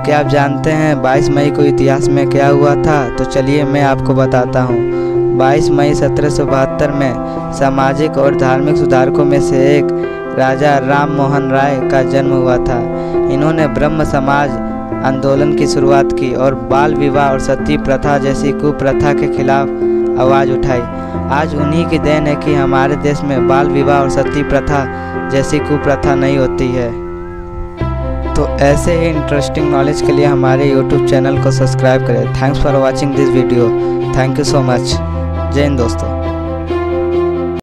क्या आप जानते हैं 22 मई को इतिहास में क्या हुआ था? तो चलिए मैं आपको बताता हूँ। 22 मई 1772 में सामाजिक और धार्मिक सुधारकों में से एक राजा राम मोहन राय का जन्म हुआ था। इन्होंने ब्रह्म समाज आंदोलन की शुरुआत की और बाल विवाह और सती प्रथा जैसी कुप्रथा के खिलाफ आवाज़ उठाई। आज उन्हीं की देन है कि हमारे देश में बाल विवाह और सती प्रथा जैसी कुप्रथा नहीं होती है। तो ऐसे ही इंटरेस्टिंग नॉलेज के लिए हमारे YouTube चैनल को सब्सक्राइब करें। Thanks for watching this video. Thank you so much. जय हिंद दोस्तों।